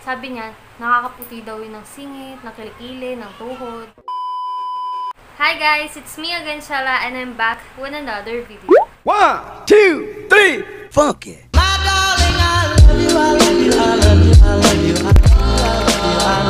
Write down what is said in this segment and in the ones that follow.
Sabi niya, nakakaputi daw yun ng singit, ng kilikili, ng tuhod. Hi guys, it's me again, Shala, and I'm back with another video. 1, 2, 3, funk it! My darling, I love you, I love you, I love you, I love you, I love you, I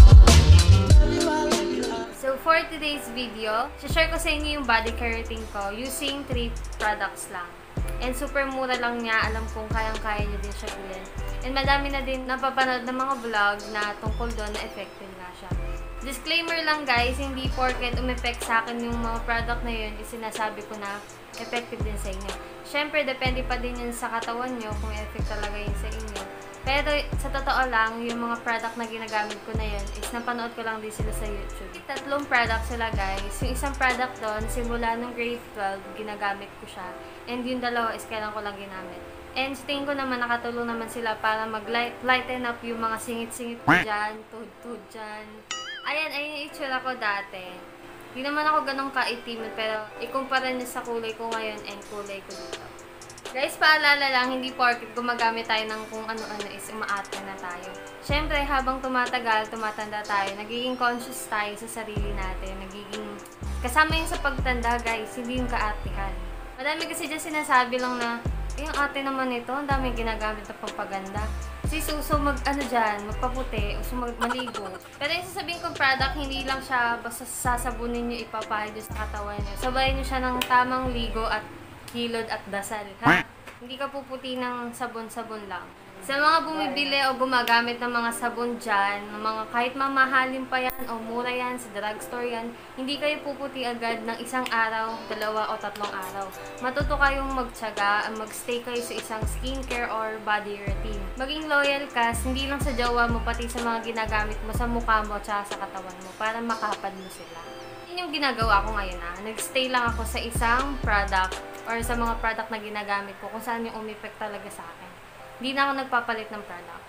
love you. So for today's video, share ko sa inyo yung body care routine ko using 3 products lang. And super mura lang niya, alam kong kayang-kaya niyo din siya bilhin. And madami na din napapanood ng mga vlog na tungkol doon na effective nga siya. Disclaimer lang guys, hindi porket umepect sa akin yung mga product na yun, sinasabi ko na effective din sa inyo. Siyempre, depende pa din yun sa katawan nyo kung effect talaga yun sa inyo. Pero sa totoo lang, yung mga product na ginagamit ko na yun is napanood ko lang din sila sa YouTube. 3 product sila guys. Yung isang product doon, simula nung grade 12, ginagamit ko siya. And yung dalawa is kailan ko lang ginamit. And sa tingin ko naman, nakatulong naman sila para mag-lighten up yung mga singit-singit ko dyan, tuhod-tuhod dyan. Ayan yung itsura ko dati. Hindi naman ako ganun ka-itim, pero ikumpara niyo sa kulay ko ngayon and kulay ko dito. Guys, paalala lang, hindi porket gumagamit tayo ng kung ano-ano is umaate na tayo. Siyempre, habang tumatagal, tumatanda tayo, nagiging conscious tayo sa sarili natin. Kasama yung sa pagtanda, guys, hindi yung kaatehan. Madami kasi dyan sinasabi lang na, yung ate naman ito, ang dami ginagamit na pampaganda. Kasi suso magpaputi, uso maligo. Pero yung sasabihin kong product, hindi lang siya basta sasabunin nyo, ipapahid sa katawan nyo. Sabayin nyo siya ng tamang ligo at kilod at dasal, ha? Hindi ka puputi ng sabon-sabon lang. Sa mga bumibili o gumagamit ng mga sabon dyan, ng mga kahit mamahalin pa yan o mura yan, sa drugstore yan, hindi kayo puputi agad ng 1 araw, 2 o 3 araw. Matuto kayong magtiyaga, magstay kayo sa isang skincare or body routine. Maging loyal ka, hindi lang sa jowa mo, pati sa mga ginagamit mo sa mukha mo at sa katawan mo para makapad mo sila. Yun yung ginagawa ko ngayon na. Nagstay lang ako sa isang product or sa mga product na ginagamit ko kung saan yung umipect talaga sa akin. Hindi na ako nagpapalit ng product.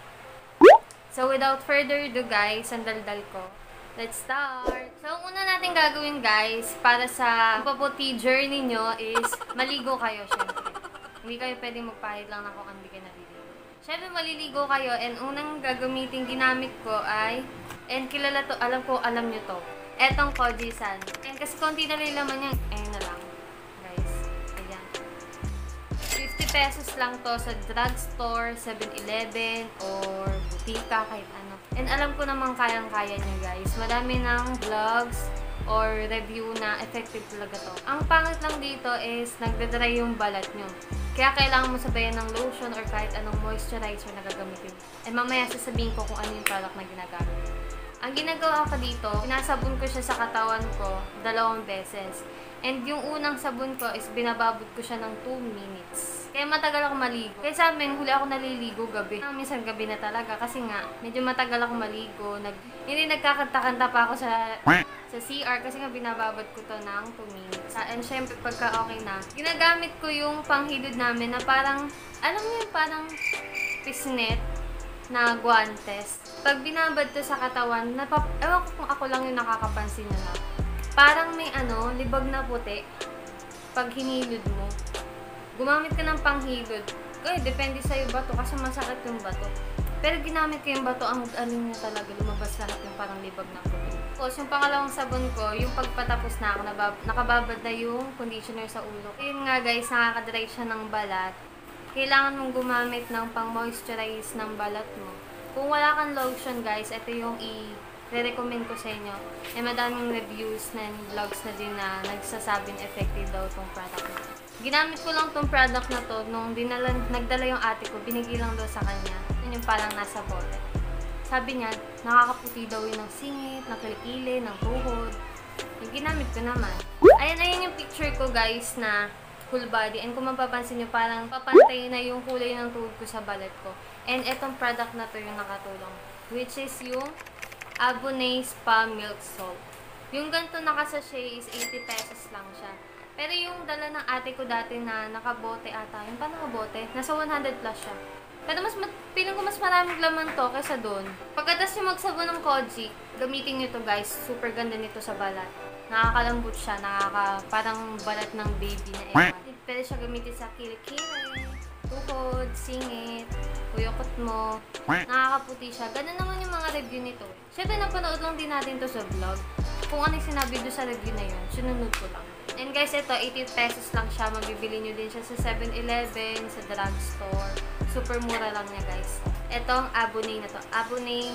So, without further ado guys, ang daldal ko. Let's start! So, ang una natin gagawin guys, para sa Pampaputi journey nyo is, maligo kayo syempre. Hindi kayo pwedeng magpahid lang na kung hindi kayo naliligo. Syempre, maliligo kayo and unang gagamitin ginamit ko ay, and kilala to, alam nyo to, etong Kojiesan. And kasi konti na laman yung, ayun na lang. Pesos lang to sa drugstore, 7-Eleven, or butika, kahit ano. And alam ko naman kayang-kaya nyo guys. Madami ng vlogs or review na effective talaga to. Ang pangit lang dito is nagdadry yung balat nyo. Kaya kailangan mo sabayan ng lotion or kahit anong moisturizer na gagamitin. And mamaya sasabihin ko kung ano yung product na ginagamit. Ang ginagawa ko dito, pinasabon ko siya sa katawan ko 2 beses. And yung unang sabon ko is binababad ko siya ng 2 minutes. Kaya matagal ako maligo. Kaya sa amin, huli ako naliligo gabi. Minsan gabi na talaga kasi nga, medyo matagal ako maligo. Hindi nagkakanta-kanta pa ako sa CR kasi nga binababad ko to ng 2 minutes. And syempre, pagka okay na, ginagamit ko yung panghilod namin na parang, alam mo yung parang pisnet na guantes. Pag binabad to sa katawan, ewan ko kung ako lang yung nakakapansin na parang may libag na puti pag hinilod mo. Gumamit ka ng panghilod. Depende sa'yo bato kasi masakit yung bato. Pero ginamit ko yung bato, ang alin niya talaga, lumabas lahat yung parang libag na puti. Tapos yung pangalawang sabon ko, yung pagpatapos na ako, nakababad na yung conditioner sa ulo. Yun nga guys, nakakadry siya ng balat. Kailangan mong gumamit ng pang-moisturize ng balat mo. Kung wala kang lotion guys, ito yung i-recommend ko sa inyo. Madaming reviews and vlogs na din na nagsasabing effective daw itong product na. Ginamit ko lang itong product na to nung nagdala yung ate ko, binigay lang daw sa kanya. Yun yung parang nasa bote. Sabi niya, nakakaputi daw yun ng singit, ng kilikili, ng tuhod. Yung ginamit ko naman. Ayan yung picture ko guys na full body. And kung mapapansin nyo, parang papantay na yung kulay ng tuhod ko sa balat ko. And etong product na to yung nakatulong. Which is yung abot spa milk salt. Yung ganito nakasachet is 80 pesos lang siya. Pero yung dala ng ate ko dati na nakabote ata, yung pa nakabote, nasa 100 plus siya. Pero feeling ko mas maraming laman to kaysa doon. Pagkatas yung magsabon ng kojie, gamitin nyo to guys. Super ganda nito sa balat. Nakakalambot siya, parang balat ng baby na ewan. Pwede siya gamitin sa kilikili, tuhod, singit, uyokot mo, nakakaputi siya. Ganun naman yung mga review nito. Siyempre, napanood lang din natin to sa vlog. Kung ano yung sinabi doon sa review na yun, sinunod ko lang. And guys, ito, 80 pesos lang siya. Mabibili nyo din siya sa 7-Eleven, sa drugstore. Super mura lang niya, guys. Ito, ang abonay na to. Abonay.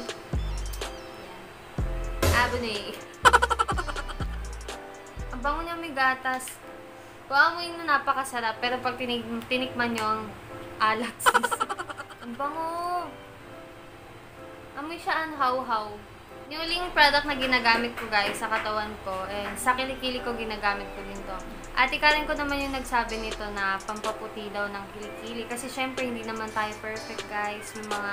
Abonay. Ang bango niya, may gatas. Kung amoy na napakasarap, pero pag tinikman nyo ang alat, sis. Ang bango. Amoy siya ang haw-haw. Yung uling product na ginagamit ko, guys, sa katawan ko, and sa kilikili ko ginagamit ko din to. Ate Karen ko naman yung nagsabi nito na pampaputi daw ng kilikili. Kasi syempre, hindi naman tayo perfect, guys. May mga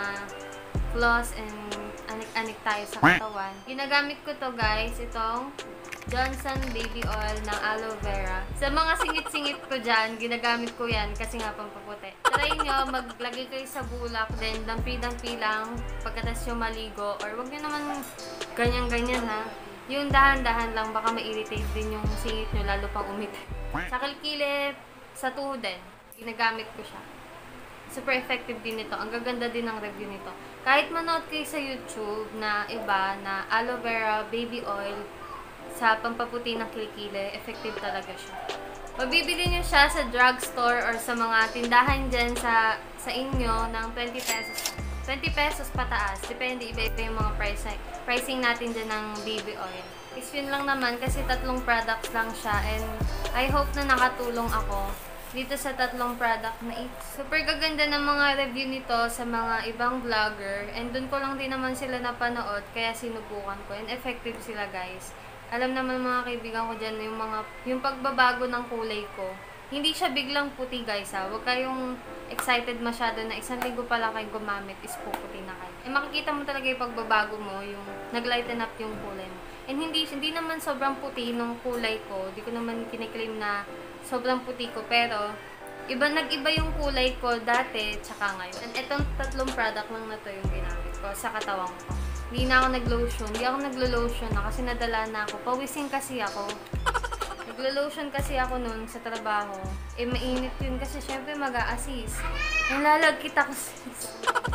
flaws and anik-anik tayo sa katawan. Ginagamit ko to, guys, itong Johnson Baby Oil ng aloe vera. Sa mga singit-singit ko dyan, ginagamit ko yan kasi nga pampaputi. Try nyo, maglagay kayo sa bulak, then dampi-dampi lang pagkatas nyo maligo. Or wag nyo naman ganyan-ganyan, ha. Yung dahan-dahan lang, baka ma-irritate din yung singit nyo, lalo pang umiti. Sa kilikili, sa tuhod din, ginagamit ko siya. Super effective din ito. Ang gaganda din ng review nito. Kahit manood kayo sa YouTube na iba na aloe vera baby oil sa pampaputi ng kilikili, effective talaga siya. Mabibili nyo siya sa drugstore or sa mga tindahan dyan sa inyo ng 20 pesos. 20 pesos pataas. Depende, iba-iba yung mga pricing natin dyan ng baby oil. Is yun lang naman kasi 3 products lang siya, and I hope na nakatulong ako dito sa 3 product na ito. Super gaganda ng mga review nito sa mga ibang vlogger, and dun ko lang din naman sila napanood kaya sinubukan ko, and effective sila, guys. Alam naman mga kaibigan ko dyan yung pagbabago ng kulay ko. Hindi siya biglang puti, guys, ha. Huwag kayong excited masyado na 1 linggo pa lang kayo gumamit is puputi na kayo. Eh, makikita mo talaga yung pagbabago mo, yung nag-lighten up yung kulay mo. And hindi naman sobrang puti ng kulay ko. Hindi ko naman kiniklaim na sobrang puti ko, pero nag-iba yung kulay ko dati tsaka ngayon. And itong 3 product lang na to yung ginamit ko sa katawan ko. Hindi na ako nag-lotion. Hindi ako naglo-lotion na kasi nadala na ako. Pawising kasi ako. Naglo-lotion kasi ako nun sa trabaho. Eh, mainit yun kasi syempre mag-a-assist. Nalalagkit ako, sis.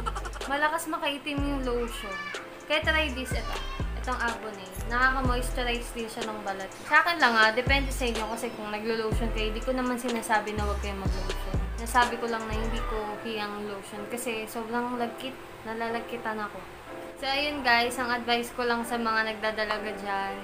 Malakas makaitim yung lotion. Kaya try this, itong abonay. Nakaka-moisturize din siya ng balat. Sa akin lang, depende sa inyo kasi kung naglo-lotion kayo, di ko naman sinasabi na huwag kayong mag-lotion. Nasabi ko lang na hindi ko hiyang lotion kasi sobrang lagkit. Nalalagkitan ako. So, ayun guys, ang advice ko lang sa mga nagdadalaga dyan.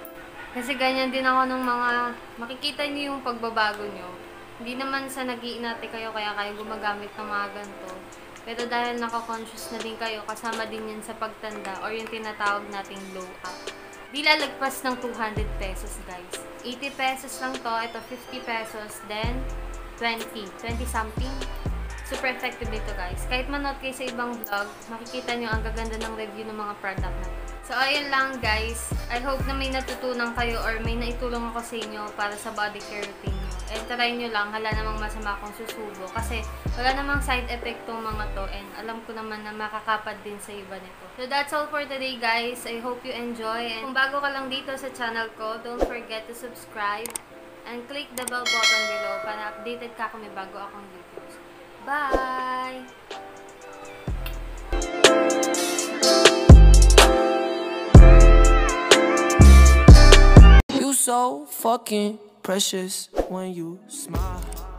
Kasi ganyan din ako ng mga, makikita niyo yung pagbabago nyo. Hindi naman sa nag-iinate kayo kaya kayo gumagamit ng mga ganito. Pero dahil naka-conscious na din kayo, kasama din yan sa pagtanda or yung tinatawag nating glow up. Di lalagpas ng 200 pesos, guys. 80 pesos lang to, ito 50 pesos, then 20 something. Super effective dito, guys. Kahit manood kayo sa ibang vlog, makikita nyo ang gaganda ng review ng mga product na. So, ayun lang, guys. I hope na may natutunan kayo or may naitulong ako sa inyo para sa body care routine nyo. And try nyo lang, hala namang masama akong susubo. Kasi wala namang side effect tong mga to. And alam ko naman na makakapad din sa iba nito. So, that's all for today, guys. I hope you enjoy. And kung bago ka lang dito sa channel ko, don't forget to subscribe and click the bell button below para updated ka kung may bago akong videos. Bye! You so fucking precious when you smile.